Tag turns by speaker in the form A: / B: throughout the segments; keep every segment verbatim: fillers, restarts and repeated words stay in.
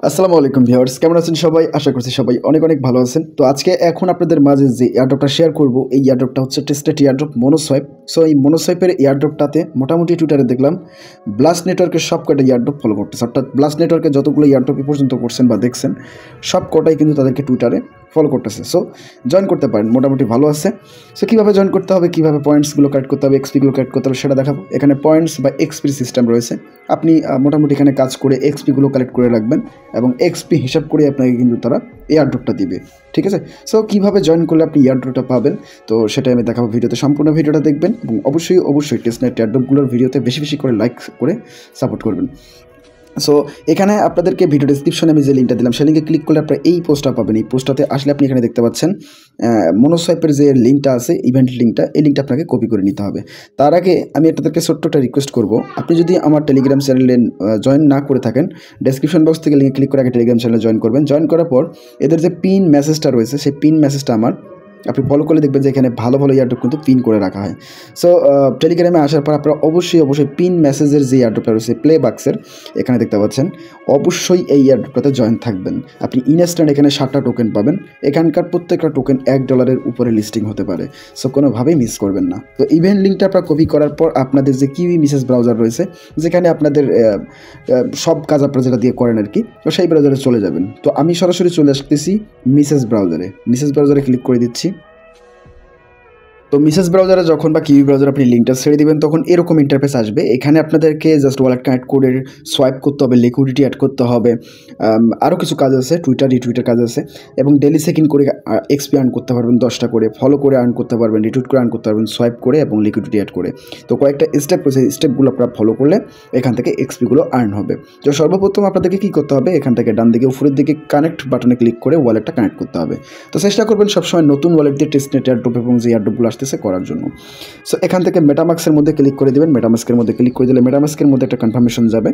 A: আসসালামু আলাইকুম ভিউয়ার্স, কেমন আছেন সবাই? আশা করছি সবাই অনেক অনেক ভালো আছেন। তো আজকে এখন আপনাদের মাঝে যে এয়ারড্রপটা শেয়ার করব, এই এয়ারড্রপটা হচ্ছে টেস্টেড এয়ারড্রপ মনোসোয়াপ। সো এই মনোসোয়াপের এয়ারড্রপটাতে মোটামুটি টুইটারে দেখলাম ব্লাস্ট নেটওয়ার্কের সব কটা এয়ারড্রপ ফলো করতেছে, অর্থাৎ ব্লাস্ট নেটওয়ার্কে যতগুলো এয়ারড্রপ এ পর্যন্ত করছেন বা দেখছেন সব কটাই কিন্তু তাদেরকে টুইটারে ফলো করতেছে। সো জয়েন করতে পারেন, মোটামুটি ভালো আছে। সো কীভাবে জয়েন করতে হবে, কীভাবে পয়েন্টসগুলো কালেক্ট করতে হবে, এক্সপিগুলো কালেক্ট করতে হবে সেটা দেখাবো। এখানে পয়েন্টস বা এক্সপি সিস্টেম রয়েছে। আপনি মোটামুটি এখানে কাজ করে এক্সপিগুলো কালেক্ট করে রাখবেন এবং এক্সপি হিসাব করে আপনাকে কিন্তু তারা এয়ারড্রপটা দিবে, ঠিক আছে? সো কীভাবে জয়েন করলে আপনি এয়ারড্রপটা পাবেন, তো সেটাই আমি দেখাবো ভিডিওতে। সম্পূর্ণ ভিডিওটা দেখবেন এবং অবশ্যই অবশ্যই টেস্টনেট এয়ারড্রপগুলোর ভিডিওতে বেশি বেশি করে লাইক করে সাপোর্ট করবেন। সো এখানে আপনাদেরকে ভিডিও ডিসক্রিপশনে আমি যে লিঙ্কটা দিলাম সেই লিঙ্কে ক্লিক করলে আপনারা এই পোস্টটা পাবেন। এই পোস্টটাতে আসলে আপনি এখানে দেখতে পাচ্ছেন মনোসোয়াপের যে লিঙ্কটা আছে, ইভেন্ট লিঙ্কটা, এই লিঙ্কটা আপনাকে কপি করে নিতে হবে। তার আগে আমি আপনাদেরকে ছোট্ট একটা রিকোয়েস্ট করবো, আপনি যদি আমার টেলিগ্রাম চ্যানেলে জয়েন না করে থাকেন, ডেসক্রিপশন বক্স থেকে লিঙ্কে ক্লিক করে আগে টেলিগ্রাম চ্যানেলে জয়েন করবেন। জয়েন করার পর এদের যে পিন মেসেজটা রয়েছে সেই পিন মেসেজটা আমার আপনি ফলো করলে দেখবেন যে এখানে ভালো ভালো এয়ারড্রপ কিন্তু পিন করে রাখা হয়। সো টেলিগ্রামে আসার পর আপনারা অবশ্যই অবশ্যই পিন মেসেজের যে এয়ারড্রপটা রয়েছে প্লেবাক্সের, এখানে দেখতে পাচ্ছেন, অবশ্যই এই এয়ারড্রপটাতে জয়েন থাকবেন। আপনি ইনস্ট্যান্ট এখানে সাতটা টোকেন পাবেন। এখানকার প্রত্যেকটা টোকেন এক ডলারের উপরে লিস্টিং হতে পারে। সো কোনোভাবেই মিস করবেন না। তো ইভেন্ট লিঙ্কটা আপনারা কপি করার পর আপনাদের যে কিউই মেসেজ ব্রাউজার রয়েছে, যেখানে আপনাদের সব কাজ আপনারা যেটা দিয়ে করেন আর কি, তো সেই ব্রাউজারে চলে যাবেন। তো আমি সরাসরি চলে আসতেছি মেসেজ ব্রাউজারে। মেসেজ ব্রাউজারে ক্লিক করে দিচ্ছি। তো মেসেজ ব্রাউজারে যখন বা কিউই ব্রাউজারে আপনি লিঙ্কটা ছেড়ে দিবেন তখন এরকম ইন্টারফেস আসবে। এখানে আপনাদেরকে জাস্ট ওয়ালেট কানেক্ট করে সোয়াইপ করতে হবে, লিকুইডিটি অ্যাড করতে হবে, আরও কিছু কাজ আছে, টুইটার রিটুইটার কাজ আছে, এবং ডেলি সেকেন্ড করে এক্সপি আর্ন করতে পারবেন দশটা করে, ফলো করে আর্ন করতে পারবেন, রিটুইট করে আর্ন করতে পারবেন, সোয়াইপ করে এবং লিকুইডিটি অ্যাড করে। তো কয়েকটা স্টেপ রয়েছে, স্টেপগুলো আপনারা ফলো করলে এখান থেকে এক্সপিগুলো আর্ন হবে। তো সর্বপ্রথম আপনাদেরকে কী করতে হবে, এখান থেকে ডান দিকে উপরের দিকে কানেক্ট বাটনে ক্লিক করে ওয়ালেটটা কানেক্ট করতে হবে। তো চেষ্টা করবেন সবসময় নতুন ওয়ালেট দিয়ে টেস্টনেট এয়ারড্রপ এবং যে এয়ারড্রপগুলো আসতেছে করার জন্য। সো এখান থেকে মেটামাস্কের মধ্যে ক্লিক করে দেবেন। মেটামাস্কের মধ্যে ক্লিক করে দিলে মেটামাস্কের মধ্যে একটা কনফার্মেশন যাবে।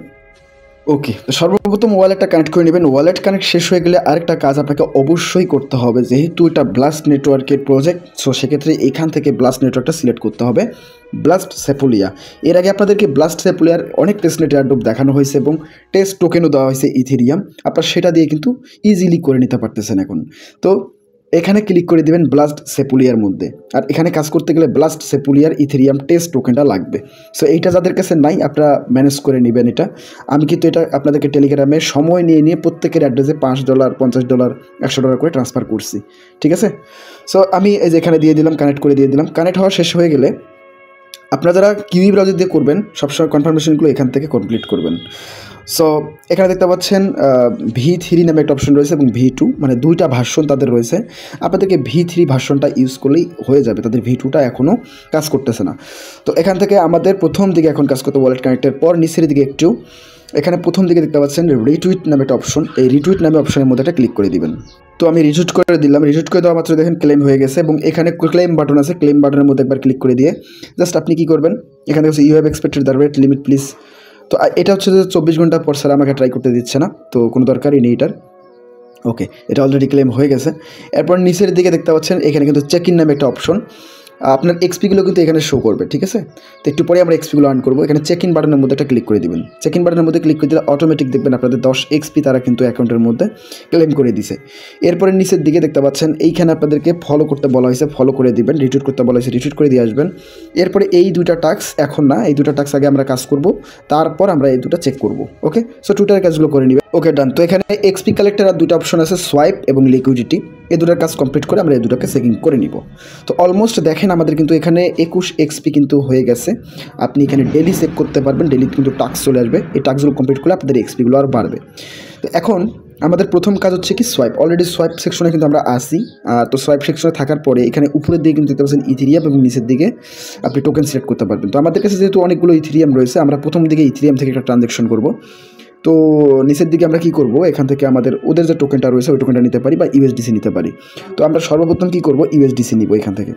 A: ওকে, তো সর্বপ্রথম ওয়ালেটটা কানেক্ট করে নেবেন। ওয়ালেট কানেক্ট শেষ হয়ে গেলে আরেকটা কাজ আপনাকে অবশ্যই করতে হবে, যেহেতু এটা ব্লাস্ট নেটওয়ার্কের প্রজেক্ট, সো সেক্ষেত্রে এখান থেকে ব্লাস্ট নেটওয়ার্কটা সিলেক্ট করতে হবে, ব্লাস্ট সেপুলিয়া। এর আগে আপনাদেরকে ব্লাস্ট সেপুলিয়ার অনেক টেস্টনেট এয়ারড্রপ দেখানো হয়েছে এবং টেস্ট টোকেনও দেওয়া হয়েছে ইথেরিয়াম। আপনারা সেটা দিয়ে কিন্তু ইজিলি করে নিতে পারতেছেন এখন। তো এখানে ক্লিক করে দেবেন ব্লাস্ট সেপুলিয়ার মধ্যে। আর এখানে কাজ করতে গেলে ব্লাস্ট সেপুলিয়ার ইথেরিয়াম টেস্ট টোকেনটা লাগবে। সো এইটা যাদের কাছে নাই আপনারা ম্যানেজ করে নেবেন এটা। আমি কিন্তু এটা আপনাদেরকে টেলিগ্রামে সময় নিয়ে নিয়ে প্রত্যেকের অ্যাড্রেসে পাঁচ ডলার পঞ্চাশ ডলার একশো ডলার করে ট্রান্সফার করছি, ঠিক আছে? সো আমি এই যে এখানে দিয়ে দিলাম, কানেক্ট করে দিয়ে দিলাম। কানেক্ট হওয়া শেষ হয়ে গেলে আপনারা যারা কিউই ব্রাউজার দিয়ে করবেন সবসময় কনফার্মেশনগুলো এখান থেকে কমপ্লিট করবেন। সো এখানে দেখতে পাচ্ছেন ভি থ্রি নামে একটা অপশন রয়েছে এবং ভি টু, মানে দুইটা ভার্সন তাদের রয়েছে। আপনাদেরকে ভি থ্রি ভার্সনটা ইউজ করলেই হয়ে যাবে, তাদের ভি টুটা এখনও কাজ করতেছে না। তো এখান থেকে আমাদের প্রথম দিকে এখন কাজ করতে ওয়ালেট কানেক্টের পর নিচের দিকে একটু এখানে প্রথম দিকে দেখতে পাচ্ছেন রিটুইট নামে একটা অপশন। এই রিটুইট নামে অপশনের মধ্যে একটা ক্লিক করে দিবেন। তো আমি রিটুইট করে দিলাম। রিটুইট করে দেওয়া মাত্র দেখেন ক্লেম হয়ে গেছে এবং এখানে ক্লেম বাটন আছে। ক্লেম বাটনের মধ্যে একবার ক্লিক করে দিয়ে জাস্ট আপনি কী করবেন, এখানে হচ্ছে you have expected the rate limit please. তো এটা হচ্ছে যে চব্বিশ ঘন্টা পর স্যার আমাকে ট্রাই করতে দিচ্ছে না, তো কোনো দরকারই নেই এটার। ওকে, এটা অলরেডি ক্লেম হয়ে গেছে। এরপর নিচের দিকে দেখতে পাচ্ছেন এখানে কিন্তু চেক ইন নামে একটা অপশন। আপনার এক্সপিগুলো কিন্তু এখানে শো করবে, ঠিক আছে? তো একটু পরে আমরা এক্সপিগুলো আর্ন করবো। এখানে চেক ইন বাটনের মধ্যে একটা ক্লিক করে দিবেন। চেক ইন বাটনের মধ্যে ক্লিক করে দিলে অটোমেটিক দেখবেন আপনাদের দশ এক্সপি তারা কিন্তু অ্যাকাউন্টের মধ্যে ক্লেম করে দিছে। এরপরে নিচের দিকে দেখতে পাচ্ছেন এইখানে আপনাদেরকে ফলো করতে বলা হয়েছে, ফলো করে দিবেন। রিটুইট করতে বলা হয়েছে, রিটুইট করে দিয়ে আসবেন। এরপরে এই দুইটা টাস্ক এখন না, এই দুটা টাস্ক আগে আমরা কাজ করব, তারপর আমরা এই দুটো চেক করব। ওকে, সো টুইটারের কাজগুলো করে নেবেন। ওকে, ডান। তো এখানে এক্সপি কালেক্টর আর দুটো অপশন আছে, সোয়াইপ এবং লিকুইডিটি। এই দুটার কাজ কমপ্লিট করে আমরা এই দুটোকে চেকিং করে নিব। তো অলমোস্ট দেখেন আমাদের কিন্তু এখানে একুশ এক্সপি কিন্তু হয়ে গেছে। আপনি এখানে ডেলি চেক করতে পারবেন, ডেলি কিন্তু টাস্ক চলে আসবে। এই টাস্কগুলো কমপ্লিট করলে আপনাদের এক্সপিগুলো আর বাড়বে। তো এখন আমাদের প্রথম কাজ হচ্ছে কি সোয়াইপ। অলরেডি সোয়াইপ সেকশনে কিন্তু আমরা আসি। তো সোয়াইপ সেকশনে থাকার পরে এখানে উপরের দিকে কিন্তু দেখতে পাচ্ছেন ইথেরিয়াম এবং নিচের দিকে আপনি টোকেন সিলেক্ট করতে পারবেন। তো আমাদের কাছে যেহেতু অনেকগুলো ইথেরিয়াম রয়েছে, আমরা প্রথম দিকে ইথেরিয়াম থেকে একটা ট্রানজ্যাকশন করব। তো নিচের দিকে আমরা কী করব, এখান থেকে আমাদের ওদের যে টোকেনটা রয়েছে ওই টোকেনটা নিতে পারি বা ইউএসডিসি নিতে পারি। তো আমরা সর্বপ্রথম কী করব, ইউএসডিসি নিব এখান থেকে।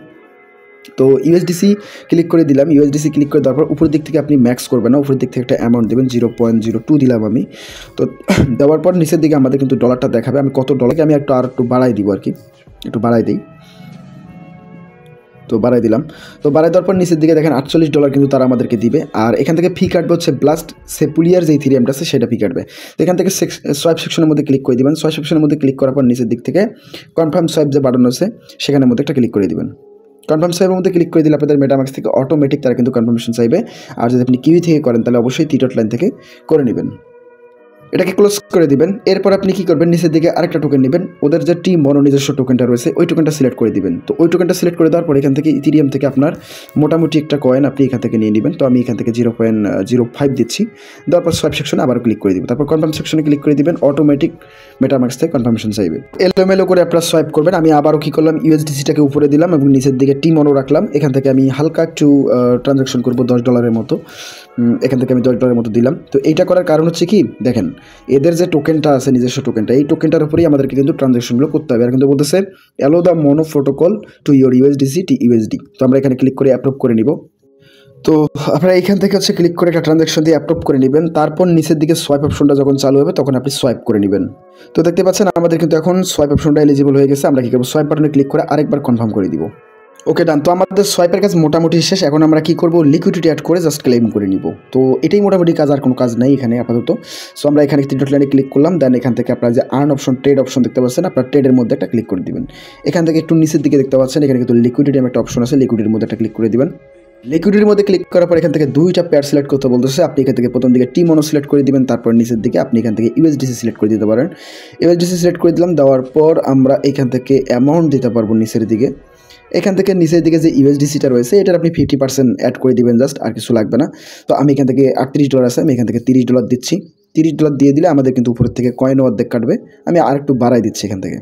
A: তো ইউএসডিসি ক্লিক করে দিলাম। ইউএসডিসি ক্লিক করে দেওয়ার পর উপরের দিক থেকে আপনি ম্যাক্স করবেন না, উপরের দিক থেকে একটা অ্যামাউন্ট দেবেন, জিরো পয়েন্ট জিরো টু দিলাম আমি। তো দেওয়ার পর নিচের দিকে আমাদের কিন্তু ডলারটা দেখাবে। আমি কত ডলারকে আমি একটু আর একটু বাড়াই দিব আর কি, একটু বাড়াই দিই। তো তো বাড়াই দিলাম। তো বাড়াই দেওয়ার পর নিচের দিকে দেখেন আটচল্লিশ ডলার কিন্তু তারা আমাদেরকে দিবে। আর এখান থেকে ফি কাটবে হচ্ছে ব্লাস্ট সেপুলিয়ার যে ইথিরিয়ামটা আছে সেটা ফি কাটবে। তো এখান থেকে সোয়াইপ সেকশনের মধ্যে ক্লিক করে দিবেন। সোয়াইপ সেকশনের মধ্যে ক্লিক করার পর নিচের দিক থেকে কনফার্ম সোয়াইপ যে বাটন আছে সেখানের মধ্যে একটা ক্লিক করে দিবেন। কনফার্ম সোয়াইপের মধ্যে ক্লিক করে দিলে আপনাদের মেটামাক্স থেকে অটোমেটিক তারা কিন্তু কনফার্মেশন চাইবে। আর যদি আপনি কিউই থেকে করেন তাহলে অবশ্যই টি ডট লাইন থেকে করে নেবেন। এটাকে ক্লোজ করে দিবেন। এরপর আপনি কি করবেন, নিচের দিকে আরেকটা টোকেন নেবেন, ওদের যে টি মনো নিজস্ব টোকেনটা রয়েছে ওই টোকেনটা সিলেক্ট করে দিবেন। তো ওই টোকেনটা সিলেক্ট করে দেওয়ার পর এখান থেকে ইথিরিয়াম থেকে আপনার মোটামুটি একটা কয়েন আপনি এখান থেকে নিয়ে নেবেন। তো আমি এখান থেকে জিরো পয়েন্ট জিরো ফাইভ দিচ্ছি। দেওয়ার পর সোয়াইপ সেকশনে আবার ক্লিক করে দিব। তারপর কনফার্ম সেকশনে ক্লিক করে দিবেন, অটোমেটিক মেটামাক্স থেকে কনফার্মেশন চাইবে। এলোমেলো করে আপনারা সোয়াইপ করবেন। আমি আবারও কি করলাম, ইউএসডিসিটাকে উপরে দিলাম এবং নিচের দিকে টি মনো রাখলাম। এখান থেকে আমি হালকা একটু ট্রানজাকশন করবো দশ ডলারের মতো। এখান থেকে আমি দশ ডলারের মতো দিলাম। তো এইটা করার কারণ হচ্ছে কি, দেখেন এদের যে টোকেনটা আছে নিজস্ব টোকেনটা, এই টোকেনটার উপরেই আমাদেরকে কিন্তু ট্রানজাকশনগুলো করতে হবে। আর কিন্তু বলতেছে allow the mono protocol to your USDC টি ইউএসডি। তো আমরা এখানে ক্লিক করে অ্যাপ্রুভ করে নিব। তো আপনারা এইখান থেকে হচ্ছে ক্লিক করে একটা ট্রানজাকশন দিয়ে অ্যাপ্রুভ করে নেবেন। তারপর নিচের দিকে সোয়াইপ অপশনটা যখন চালু হবে তখন আপনি সোয়াইপ করে নেবেন। তো দেখতে পাচ্ছেন আমাদের কিন্তু এখন সোয়াইপ অপশনটা এলিজিবল হয়ে গেছে। আমরা কি করবো, সোয়াইপ বাটনে ক্লিক করে আরেকবার কনফার্ম করে দিব। ওকে ডান। তো আমাদের সোয়াইপের কাজ মোটামুটি শেষ। এখন আমরা কি করব, লিকুইডিটি অ্যাড করে জাস্ট ক্লেম করে নিব। তো এটাই মোটামুটি কাজ, আর কোনো কাজ নেই এখানে আপাতত। সো আমরা এখানে থ্রি ডট লাইনে ক্লিক করলাম। দেন এখান থেকে আপনারা যে আর্ন অপশন, ট্রেড অপশন দেখতে পাচ্ছেন, আপনার ট্রেডের মধ্যে একটা ক্লিক করে দিবেন। এখান থেকে একটু নিচের দিকে দেখতে পাচ্ছেন এখানে কিন্তু লিকুইডিটি একটা অপশন আছে, লিকুইডিটির মধ্যে একটা ক্লিক করে দিবেন। লিকুইডিটির মধ্যে ক্লিক করার পর এখান থেকে দুইটা পেয়ার সিলেক্ট করতে বলতেছে। আপনি এখান থেকে প্রথম দিকে টি মনো সিলেক্ট করে দিবেন, তারপর নিচের দিকে আপনি এখান থেকে ইউএসডিসি সিলেক্ট করে দিতে পারেন। ইউএসডিসি সিলেক্ট করে দিলাম। দেওয়ার পর আমরা এখান থেকে অ্যামাউন্ট দিতে পারবো নিচের দিকে। এখান থেকে নিচের দিকে যে ইউএসডিসিটা রয়েছে এটার আপনি ফিফটি পার্সেন্ট অ্যাড করে দিবেন, জাস্ট আর কিছু লাগবে না। তো আমি এখান থেকে আটত্রিশ ডলার আছে, আমি এখান থেকে তিরিশ ডলার দিচ্ছি। তিরিশ ডলার দিয়ে দিলে আমাদের কিন্তু উপরের থেকে কয়েন অর্ধেক কাটবে। আমি আর একটু বাড়াই দিচ্ছি এখান থেকে।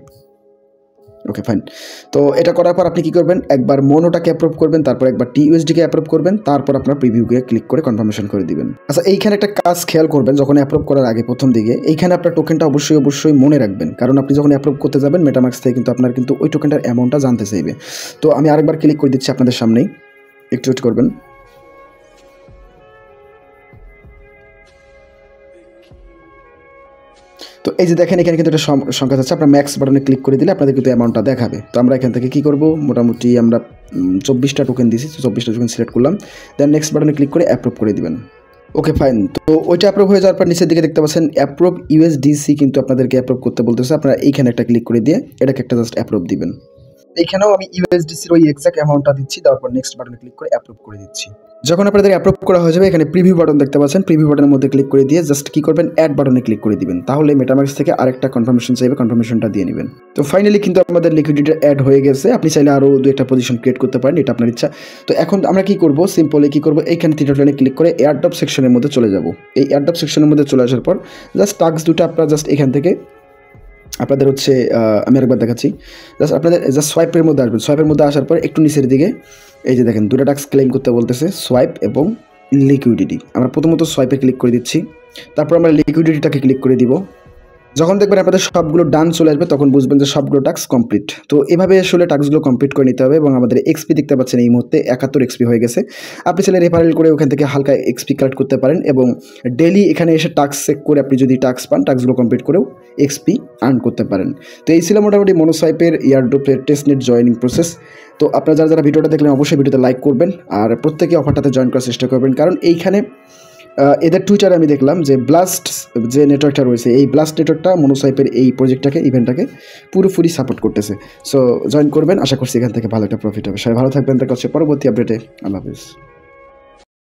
A: Okay fine. তো এটা করার পর আপনি কি করবেন, একবার মোনোটাকে অ্যাপ্রুভ করবেন, তারপর একবার টিইউএসডিকে অ্যাপ্রুভ করবেন, তারপর আপনার প্রিভিউকে ক্লিক করে কনফার্মেশন করে দিবেন। আচ্ছা এইখানে একটা কাজ খেয়াল করবেন, যখন অ্যাপ্রুভ করার আগে প্রথম দিকে এইখানে আপনার টোকেনটা অবশ্যই অবশ্যই মনে রাখবেন, কারণ আপনি যখন অ্যাপ্রুভ করতে যাবেন মেটামাক্স থেকে কিন্তু আপনার কিন্তু ওই টোকেনটার অ্যামাউন্টটা জানতে চাইবে। তো আমি আরেকবার ক্লিক করে দিচ্ছি আপনাদের সামনেই, একটু ওয়েট করবেন। তো এই যে দেখেন এখানে কিন্তু একটা সংখ্যা আছে, আপনার ম্যাক্স বাটনে ক্লিক করে দিলে আপনাদের কিন্তু অ্যামাউন্টটা দেখাবে। তো আমরা এখান থেকে কী করবো, মোটামুটি আমরা চব্বিশটা টোকেন দিয়েছি, চব্বিশটা টোকেন সিলেক্ট করলাম। দেন নেক্সট বাটনে ক্লিক করে অ্যাপ্রুভ করে দিবেন। Okay fine. তো ওইটা অ্যাপ্রুভ হয়ে যাওয়ার পর নিচের দিকে দেখতে পাচ্ছেন অ্যাপ্রুভ ইউএসডিসি, কিন্তু আপনাদেরকে অ্যাপ্রুভ করতে বলতেছে। আপনারা এইখানে একটা ক্লিক করে দিয়ে এটাকে একটা জাস্ট অ্যাপ্রুভ দিবেন। এইখানেও আমি ইউএসডিসির ওই এক্সাক্ট অ্যামাউন্টটা দিচ্ছি, তারপর নেক্সট বাটনে ক্লিক করে অ্যাপ্রুভ করে দিচ্ছি। যখন আপনাদের অ্যাপ্রুভ করা হয়ে যাবে এখানে প্রিভিউ বাটন দেখতে পাচ্ছেন, প্রিভিউ বাটনের মধ্যে ক্লিক করে দিয়ে জাস্ট কি করবেন, অ্যাড বাটনে ক্লিক করে দিবেন। তাহলে মেটামাক্স থেকে আরেকটা কনফার্মেশন চাইবে, কনফার্মেশনটা দিয়ে নেবেন। তো ফাইনালি কিন্তু আমাদের লিকুইডিটি অ্যাড হয়ে গেছে। আপনি চাইলে আরও দু একটা পজিশন ক্রিয়েট করতে পারেন, এটা আপনার ইচ্ছা। তো এখন আমরা কি করব, সিম্পলি কি করব, এইখানে থ্রি ডট লাইনে ক্লিক করে এয়ারড্রপ সেকশনের মধ্যে চলে যাব। এই এয়ারড্রপ সেকশনের মধ্যে চলে আসার পর জাস্ট টাস্ক দুটো আপনারা জাস্ট এখান থেকে আপনাদের হচ্ছে আমি আরেকবার দেখাচ্ছি, জাস্ট আপনাদের জাস্ট সোয়াইপের মধ্যে আসবেন। সোয়াইপের মধ্যে আসার পর একটু নিচের দিকে এই যে দেখেন দুটো টাস্ক ক্লেম করতে বলতেছে, সোয়াইপ এবং লিকুইডিটি। আমরা প্রথমত সোয়াইপে ক্লিক করে দিচ্ছি, তারপর আমরা লিকুইডিটিটাকে ক্লিক করে দিব। যখন দেখবেন আপনাদের সবগুলো ডান চলে আসবে তখন বুঝবেন যে সবগুলো টাস্ক কমপ্লিট। তো এভাবে আসলে টাস্কগুলো কমপ্লিট করে নিতে হবে। এবং আমাদের এক্সপি দেখতে পাচ্ছেন এই মুহূর্তে একাত্তর এক্সপি হয়ে গেছে। আপনি চাইলে রেফারেল করে ওখান থেকে হালকা এক্সপি কালেক্ট করতে পারেন এবং ডেলি এখানে এসে টাস্ক চেক করে আপনি যদি টাস্ক পান টাস্কগুলো কমপ্লিট করেও এক্সপি আর্ন করতে পারেন। তো এই ছিল মোটামুটি মনোসোয়াইপের এয়ারড্রপের টেস্টনেট জয়েনিং প্রসেস। তো আপনারা যারা যারা ভিডিওটা দেখলেন অবশ্যই ভিডিওতে লাইক করবেন আর প্রত্যেকে অফারটাতে জয়েন করার চেষ্টা করবেন, কারণ এইখানে এদের টুইটারে আমি দেখলাম যে ব্লাস্ট যে নেটওয়ার্কটা রয়েছে এই ব্লাস্ট নেটওয়ার্কটা মনোসোয়াইপের এই প্রজেক্টটাকে ইভেন্টটাকে পুরোপুরি সাপোর্ট করতেছে। সো জয়েন করবেন, আশা করছি এখান থেকে ভালো একটা প্রফিট হবে। সবাই ভালো থাকবেন, দেখা হচ্ছে পরবর্তী আপডেটে। আল্লাহ হাফিজ।